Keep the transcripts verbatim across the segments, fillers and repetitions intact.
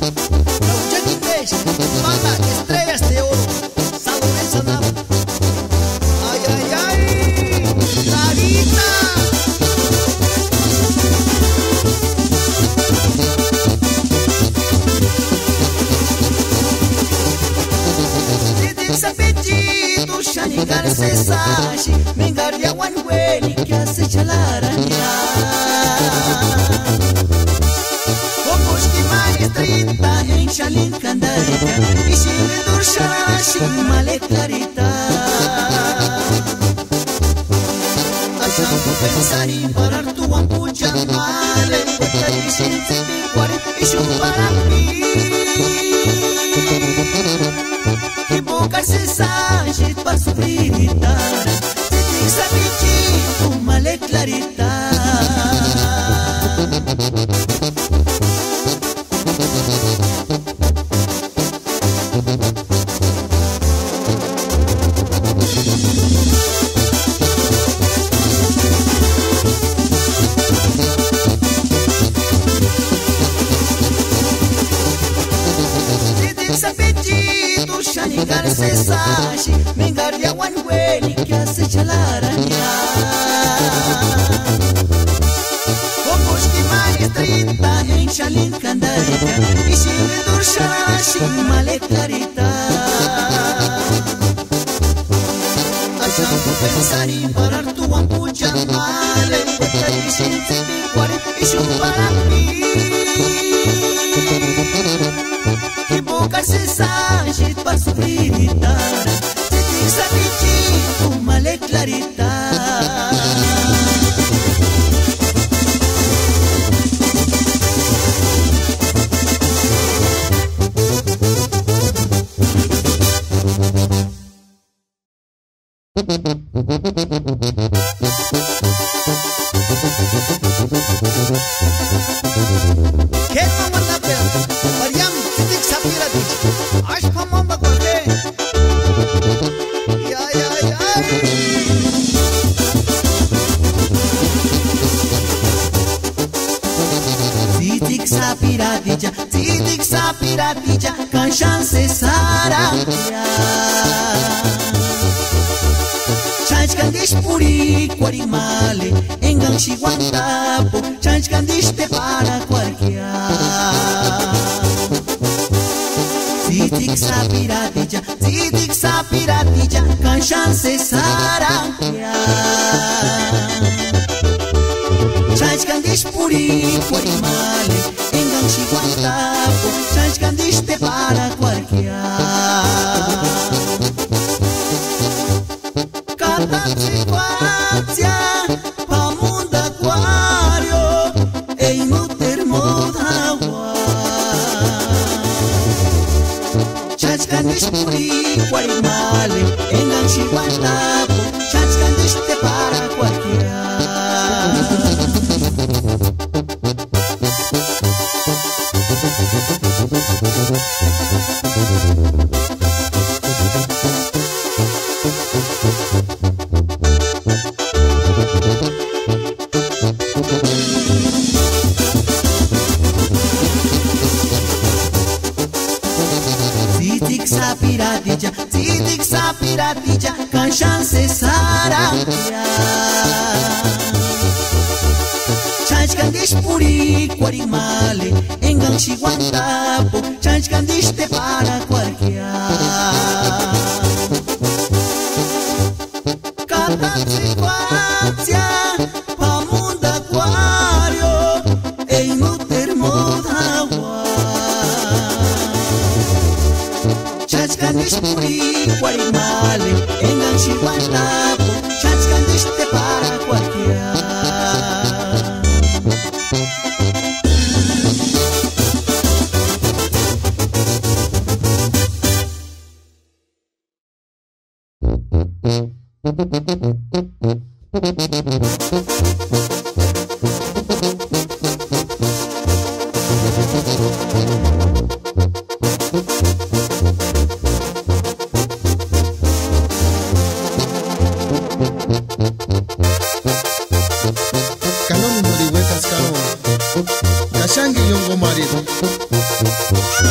Kashangi yongo marido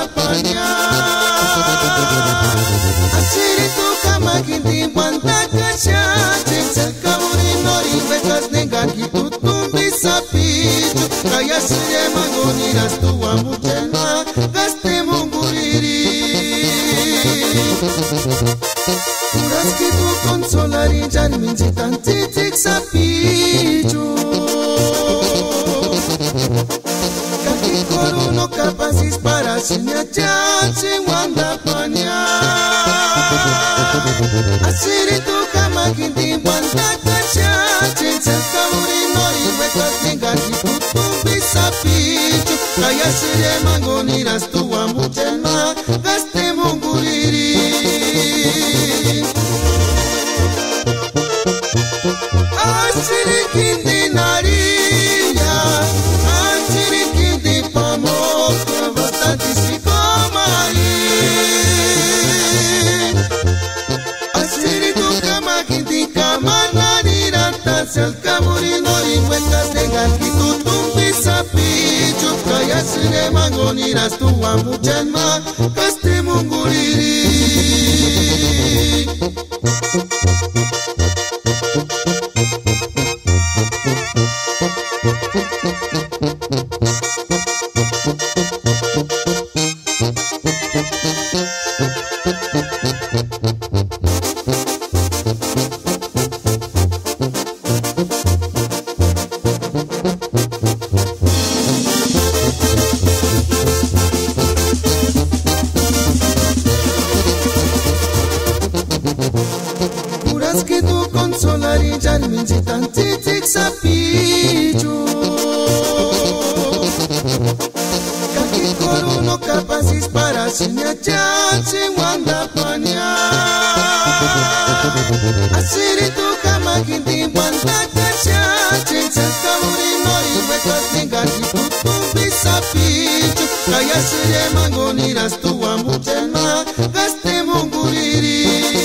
panya asiri tu kama kinti wanda kasha chensa kamuri nori bekas nengan kitu tumbi sapichu kaya sire magoni rastu amuchena gaste munguriri Uras kitu konsolari jarmin citan titik sapichu Kaki koruno capacis para sinyajan sing wanda panya Asiri tu kama kinti wanda kasha chensa kamuri nori bekas nengan kitu tumbi sapichu kaya sire magoni rastu amuchena gaste munguriri Asiri kinti nariya Asiri kinti pamok Bastante sikomari Asiri tu kama kinti kama narira Tasel kamuri nori Bekas dengan kitu tumpi sapichu Kaya sire mangoni rastu amuchen ma Kaste munguriri Uras que tu consolari jarmin citan titik sapichu Kaki koruno capacis para sinyajan sing wanda panya Asiri tu kama kinti wanda kasha chensa kamuri nori bekas nengan kitu tumbi sapichu Kaya sire magoni rastu amuchen ma gaste munguriri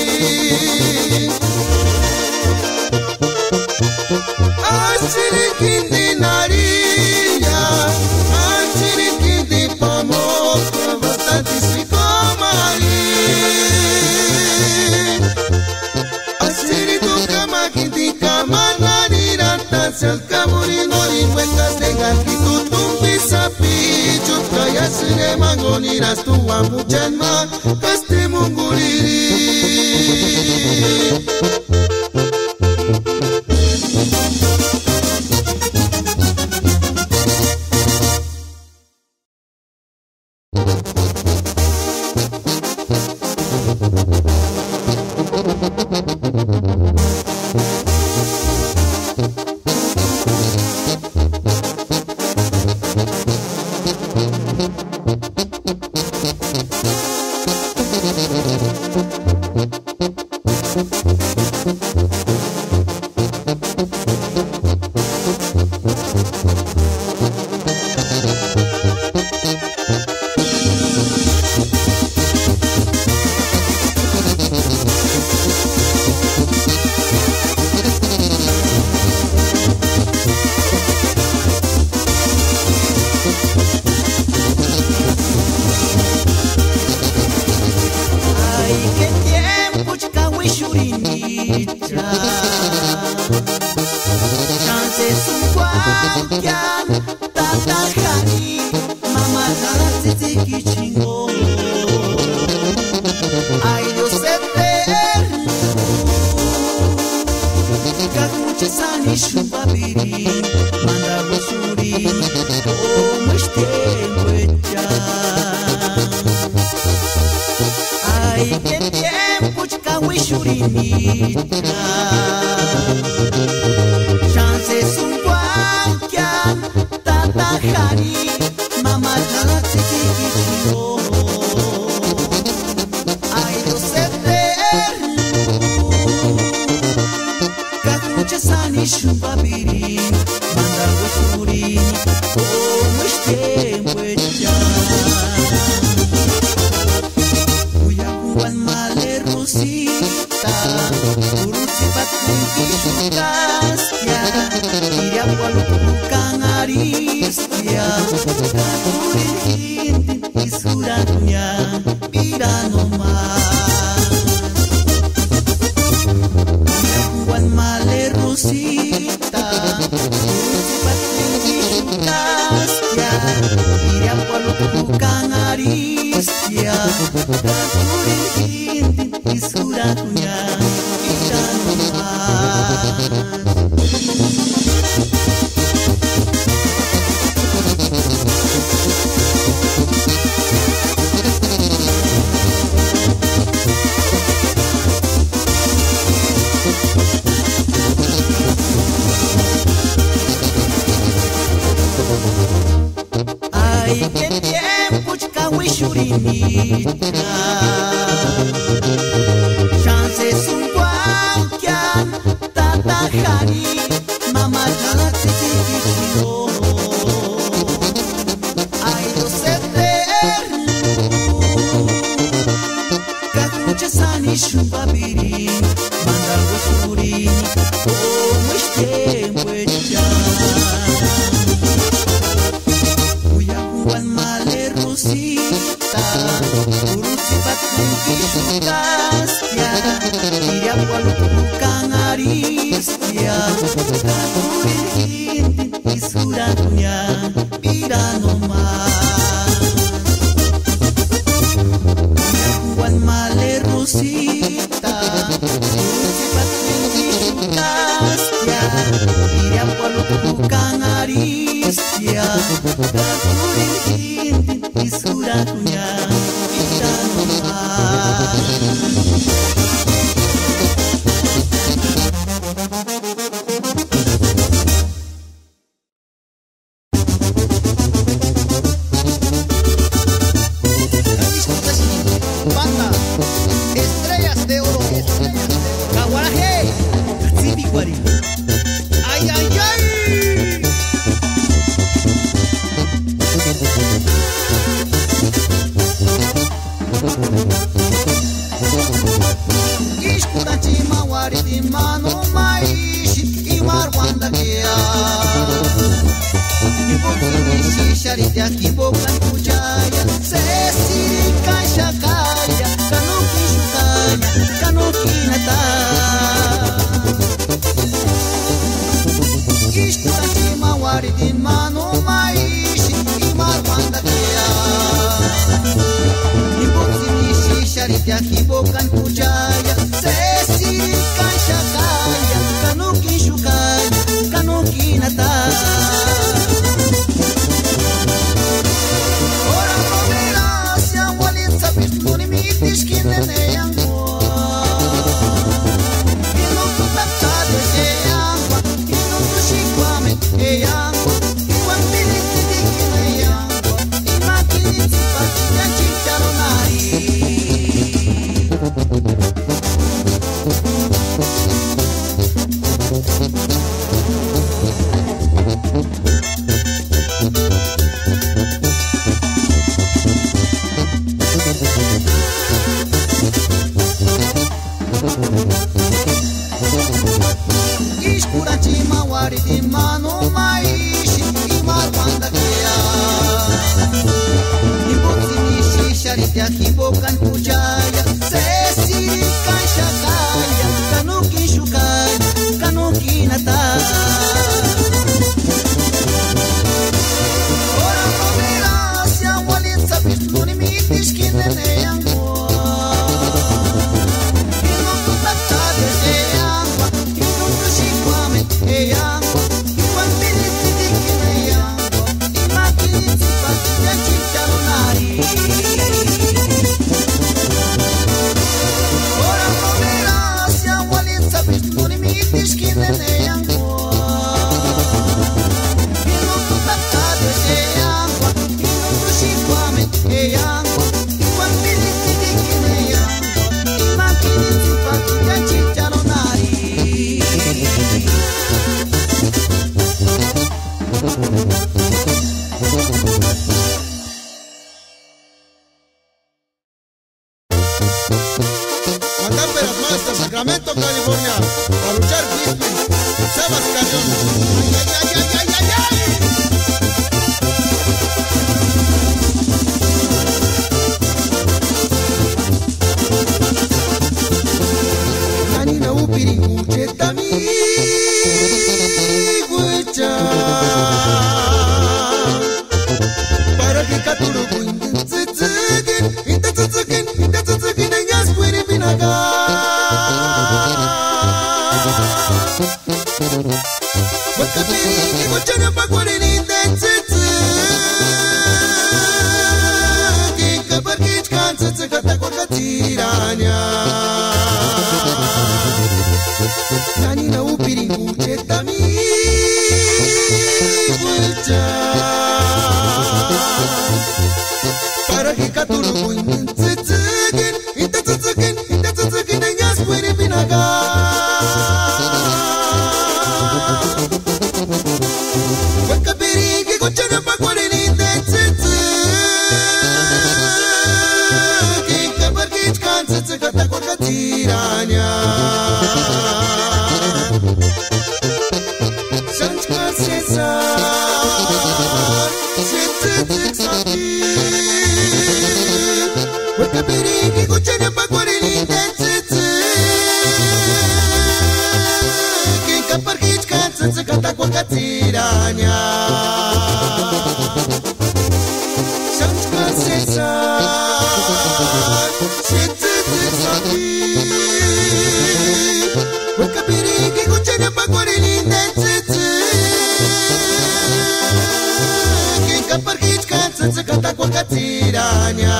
Asiri kinti nariya Asiri kinti pamok Bastante sikomari Asiri tu kama kinti kama narira Tasel kamuri nori bekas dengan kitu tumpi sapichu Kaya sire magoni rastu amuchen ma Kaste munguriri Isura Isurakunya, mira nomás. Juan Male Rosita, ya, iria pualo bukan aristia, kakurin Isurakunya, mira nomás. Ay, qué tiempo chica wishurinita. Chances un guanquian, tata jari, mamá jala titikiyo. Ay, dos eterno, kakucha sani shubabiri, manda gosurini, como es tiempo ya. Juan Male Rosita, urusi batungkisukastia, iria pualo bukan aristia, kakurin Isurakunya, mira nomás. Juan Male Rosita, urusi batungkisukastia, iria pualo bukan aristia, kakurin Isurakunya, mira nomás. Banda, estrellas de oro, Caguaraje, Katsibiguari. ay, ay, ay. Ishkutachima wariti mano maishi imar wanda kia. Ibokinishi shariti akibokan kujaya, sesiri kashakaya, kanoki shukaya, kanoki nata. Ishkutachima wariti mano maishi imar wanda kia. Ibokinishi shariti akibokan kujaya, sesiri kashakaya, kanoki shukaya, kanoki nata. Ora pomera sia walit sapit tuni mitis kinene yangwa. Ino tutaptado e yangwa, ino tushikwame e yangwa, iwan biliti dikine yangwa, imakini tipati ya chicharonari. Ishkurachima wariti mano maishi imar wanda kia. Ibokinishi shariti akibokan kujaya, sesiri kashakaya, kanoki shukaya, kanoki nata. Ora pomera sia walit sapit tuni mitis kinene yangwa. Ino tutaptado e yangwa, ino tushikwame e yangwa, iwan biliti dikine yangwa, imakini tipati ya chicharonari. Ora pomera sia walit sapit tuni mitis kinene yangwa. Ino tutaptado e yangwa, ino tushikwame e yangwa, iwan biliti dikine yangwa, imakini tipati ya chicharonari. Mandar más hasta Sacramento, California, para luchar firme. Sebas Cañón. Ay, ay, ay, ay, ay, ay, ay. Wakabiri kuchana pakwari de tsitsi Kika barkich kan tsitsi kata kwa katiranya Nani na upiri kuchetami Wulcha Para hika turu kuinin tsitsikin Ita tsitsikin, ita tsitsikin Nanyas kwiri pinaga Wakabiri kuchana pakwari de tsitsi Kika barkich kan tsitsi kata kwa katiranya Sanchka Cesar Sitzik Saki Wakabiri kuchana pakwari de tsitsi Kika barkich kan tsitsi kata kwa katiranya Sanchka Cesar Sitzik Saki Wakabiri kuchana pakwari de tsitsi Kika barkich kan tsitsi kata kwa katiranya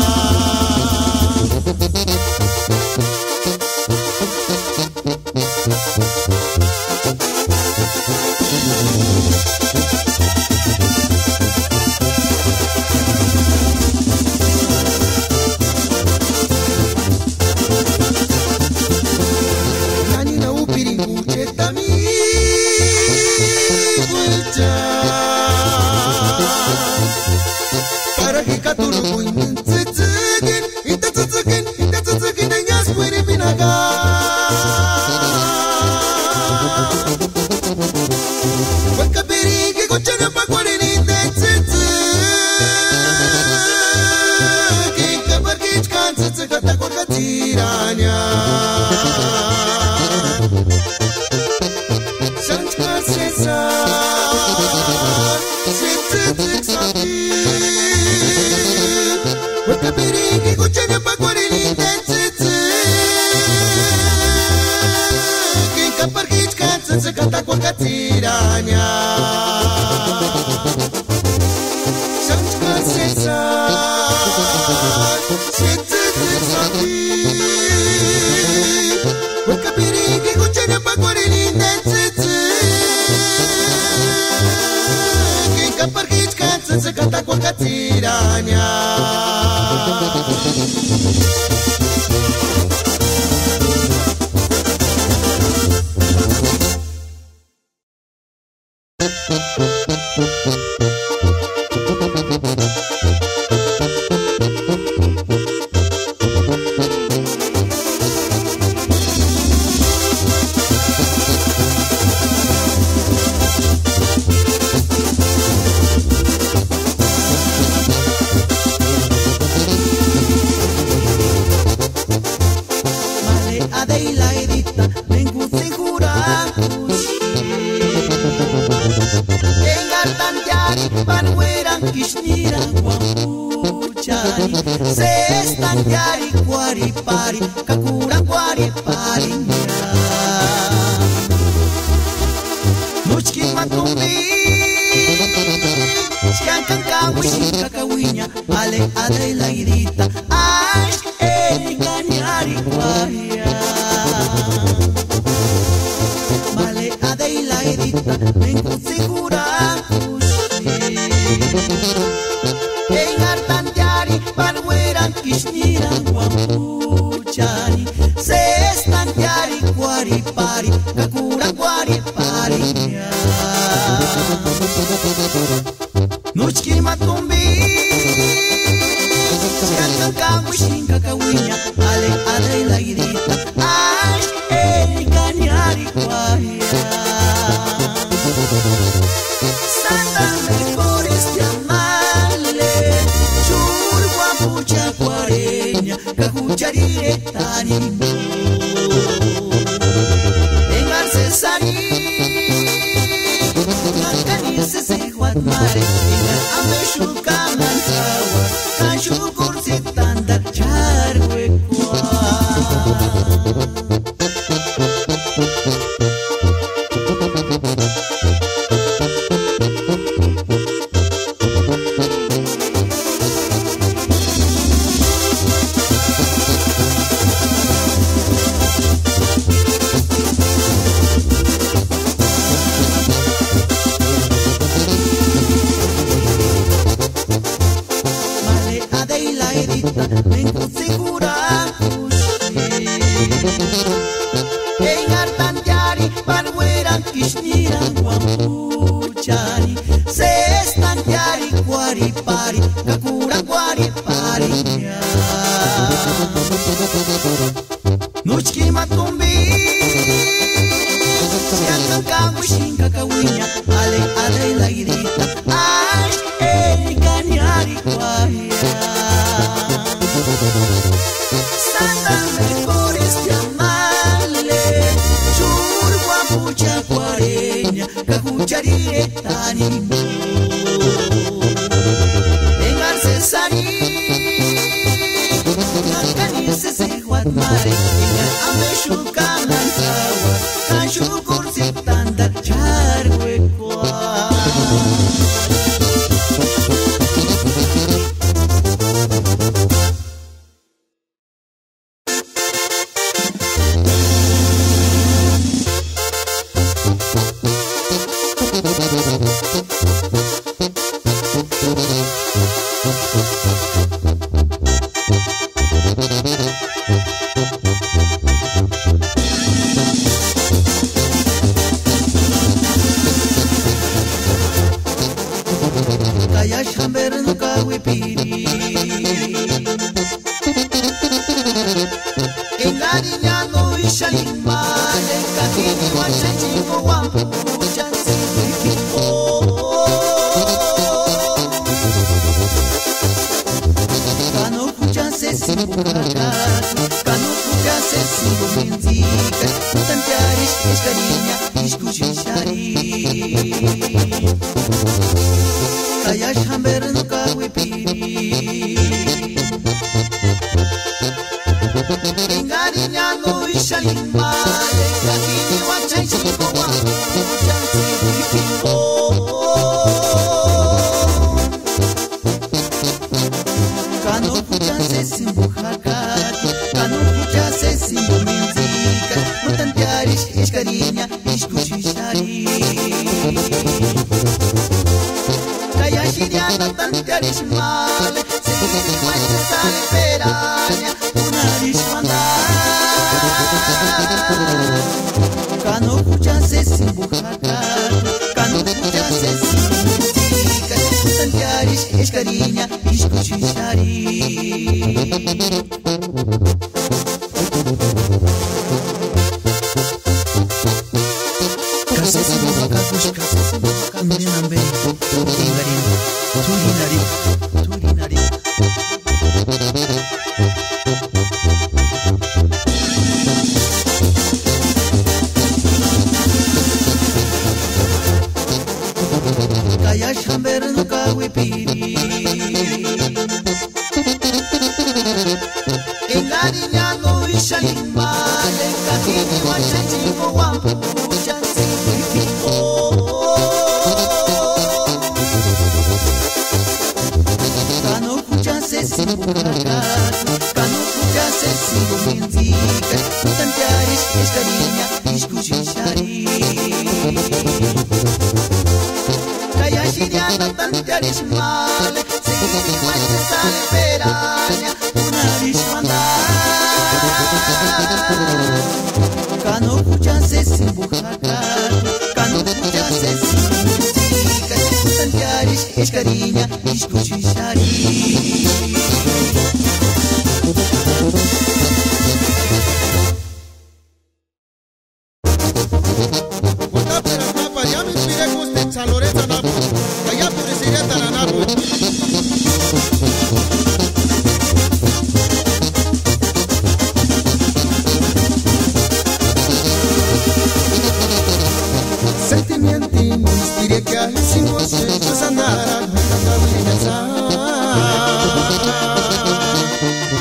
Nani na upiri kuchetami Wulcha Para hika turu kuinin tsitsikin Ita tsitsikin, ita tsitsikin Nanyas kwiri pinaga Wakabiri kuchana pakwari de tsitsi Kika barkich kan tsitsi kata kwa katiranya Sanchka Cesar Sitzik Saki Wakabiri kuchana pakwari de tsitsi Kika barkich kan tsitsi kata kwa katiranya Sanchka Cesar Sitzik Saki Wakabiri kuchana pakwari de tsitsi Kika barkich kan tsitsi kata kwa katiranya Se están yari kwari pari kakura kwari pari Nuchki matumbi Skankan kawishi kakawinya Ale adai la irita Ash e ganyari kwaria Male adai la irita Menku segura kushi Engartan yari Panweran kishnira guapuchani Se están yari kwari pari Kakura kwari pari Nuchki matumbi Skankan kawishin kakawinya Ale adai la irita Ash e ganyari kwaria Santa mejores llamarle Chur guapucha cuareña Cajucharire tanimo Engarse sari Mancanirse se guatmare Engar ameshu kamanzawa Kanchu kursi tandar charwe kwa Thank you.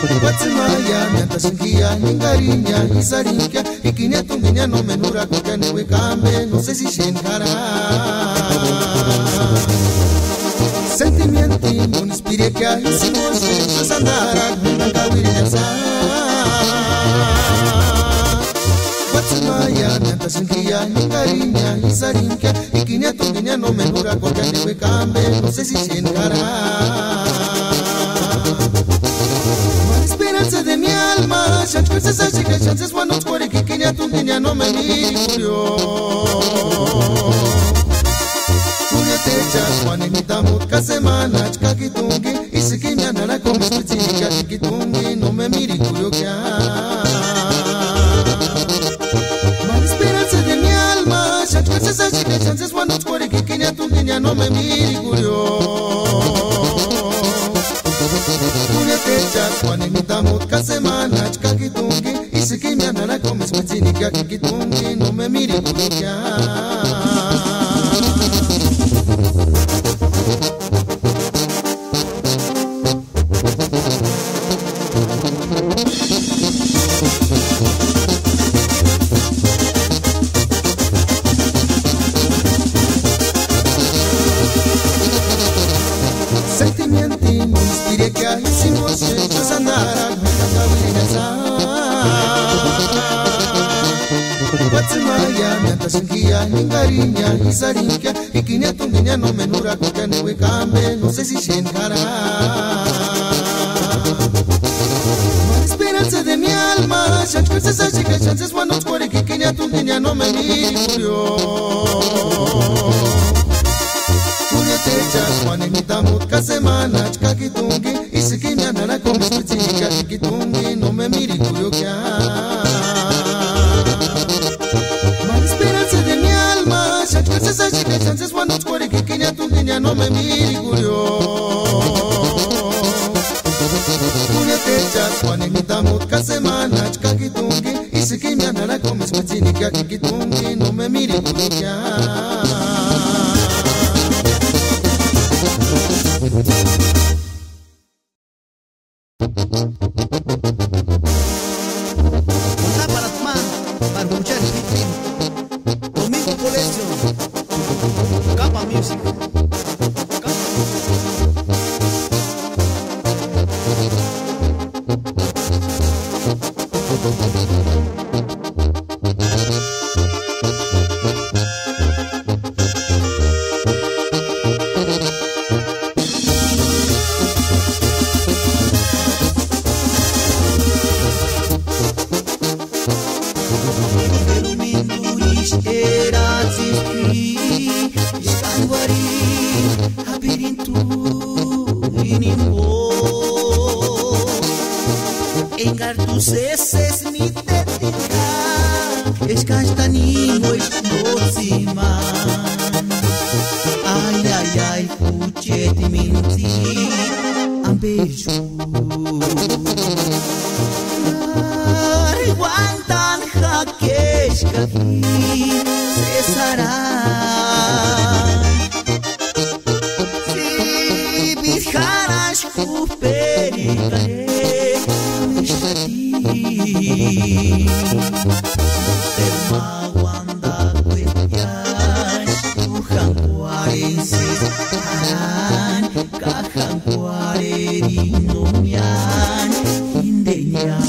Watzimaya, mianta shinkia, ingarinya, isarinkia, ikinya tunginya no menura koka newe kambe, no sé si shenkara. Sentimienti, mon spiritia, isimos, sos andara, nunca wirinasa. Watzimaya, mianta shinkia, ingarinya, isarinkia, ikinya tunginya no menura koka newe kambe, no sé si shenkara. Esperanza de mi alma, chances esas chicas, chances buenos por que queña tu niña no me mire curio. Curia te echas, Juan y mi tamut, que semana, chica que tungi, y si que me andará con mis pichica, que tungi, no me mire curio que esperanza de mi alma, chances esas chicas, chances buenos por que queña tu niña no me mire curio. Juan y mi tamut, que semana, chica que tungi, y si que me andará con mis pichica, que tungi, no me mire curio que sentimienti, mi inspire que hay sin vos, ellos andarán, me canta wirinasa. Watzimaya, mianta shinkia, ingarinya, isarinkia, ikinya tunginya no menura koka newe kambe, no sé si shenkara. Esperanza de mi alma, chances esas chicas, chances buenos por que ikinya tunginya no me mire curio. Juan y mi tamut, que semana, chica que tungi, y si que me andará con mis pichica, que tungi, no me mire curio que esperanza de mi alma, chances esas chicas, chances buenos por que queña tungiña, no me mire curio. Curia te echas, Juan y mi tamut, que semana, chica que tungi, y si que me andará con mis pichica, que tungi, no me mire curio que Contar para tomar, para escuchar el ritmo. Domingo Colegio, Capa Music. Engar tus eses mi tetica, es castanimo es nociman. Ay, ay, ay, puchet minti, ambeju. Guantan jaquesh kafi, cesarán. Si bijarash kuperikaré, Termawanda kuyash, tuhan kuarensis haran, kahan kuarerinomian, indenya.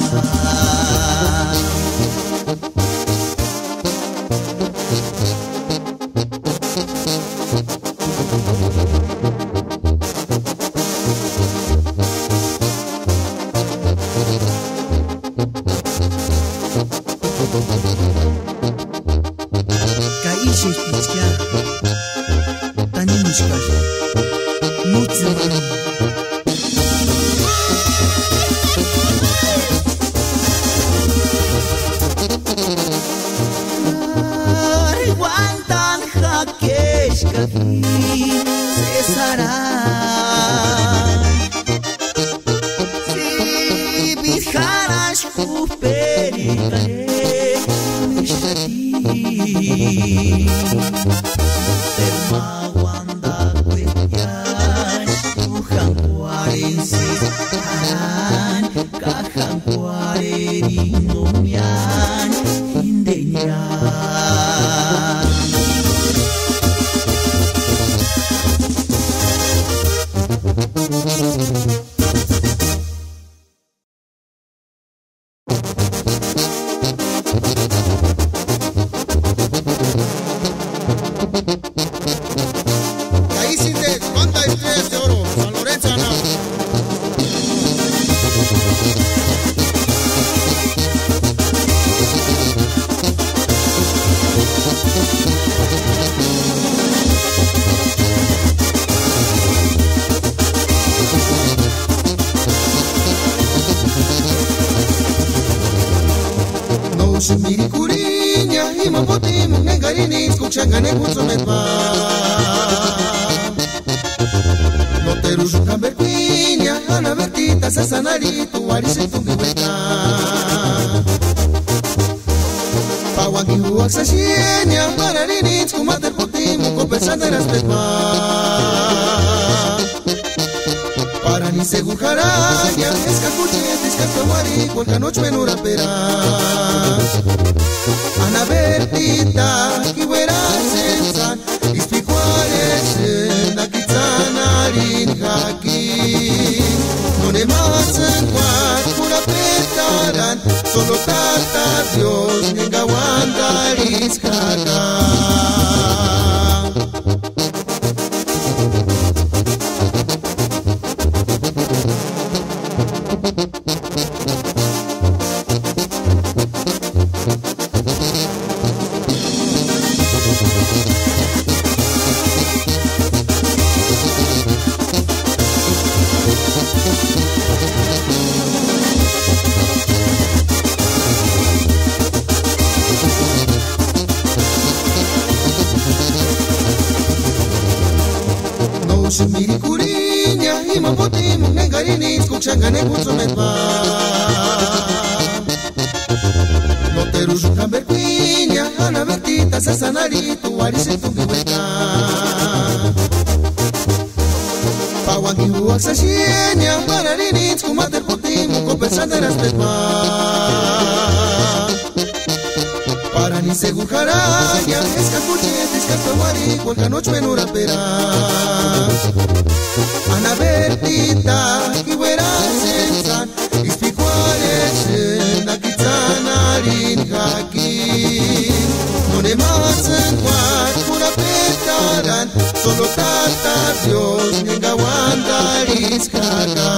Kaishe kichya, tani mushkar, mutzman. Guantan jaquesh kafi, cesarán. Si bijarash kuperikaré, mishati. Termawanda kuyash, tuhan kuarensis haran, shimiri kurinya imapoti munengarini skuchangane kuzometwa no teruju kamberquinya ana vertita sasanari tu warise tungiweta pawangi huaksa shienya pararini skumater potimu kopesanda raspetwa Parani segu jaranya escacuchete escacamari cualca noche menura pera Ana vertita kiwera sensan ispikuares nakitsanarin haki None más en cuat pura petaran solo tata Dios nengawandaris kaka Shimiri kurinya imapoti munengarini skuchangane kuzometwa No teruju kamberquinya ana vertita sasanari tu warise tungiweta Pawangi huaksa shienya pararini skumater potimu kopesanda raspetwa Parani segu jaranya escacuchete escacamari cualca noche menura pera Ana vertita kiwera sensan ispikuares nakitsanarin haki None más en cuat pura petaran solo tata Dios nengawandaris kaka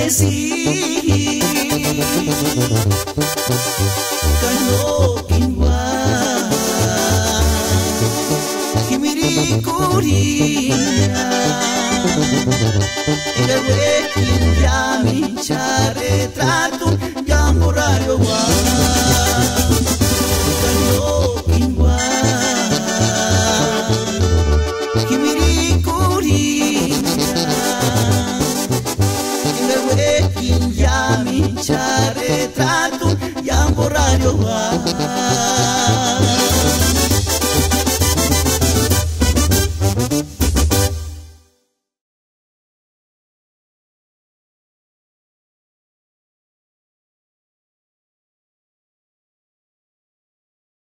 decir.